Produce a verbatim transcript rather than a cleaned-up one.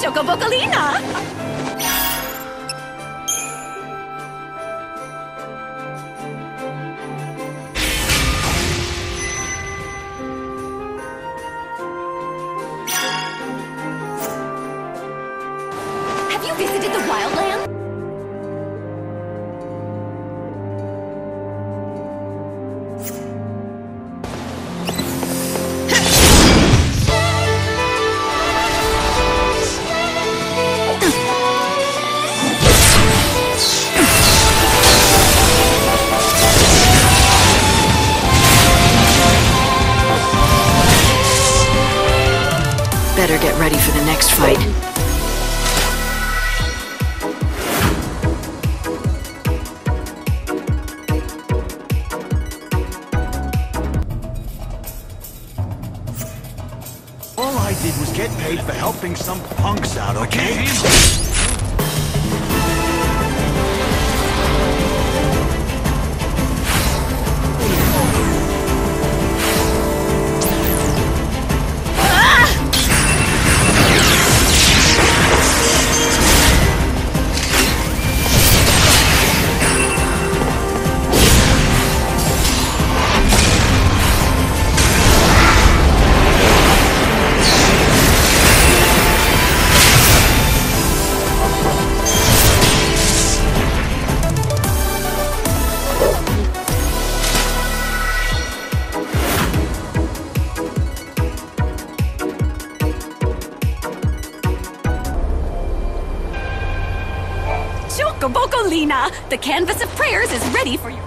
Chocobocolina! Have you visited the wildland? Better get ready for the next fight. All I did was get paid for helping some punks out, okay? Chocobocolina! The canvas of prayers is ready for you.